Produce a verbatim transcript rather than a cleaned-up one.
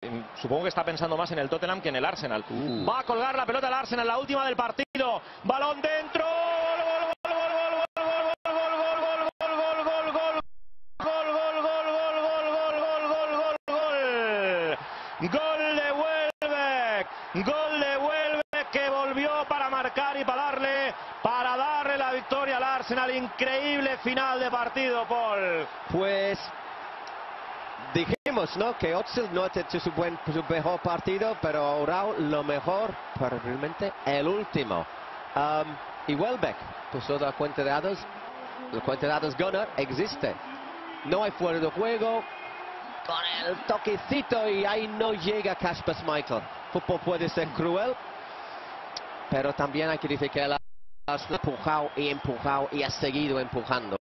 Supongo que está pensando más en el Tottenham que en el Arsenal. Uh. Va a colgar la pelota al Arsenal, la última del partido. Balón dentro. Gol de Welbeck, gol de Welbeck que volvió para marcar y para darle, para darle la victoria al Arsenal. Increíble final de partido, Paul. Pues dijimos, ¿no?, que Özil no ha hecho su, buen, su mejor partido, pero Raúl lo mejor, pero realmente el último. Um, y Welbeck puso la cuenta de dados, la cuenta de dados Gunner existe. No hay fuera de juego. Con el toquecito y ahí no llega Kasper Schmeichel. Fútbol puede ser cruel, pero también hay que decir que él ha empujado y empujado y ha seguido empujando.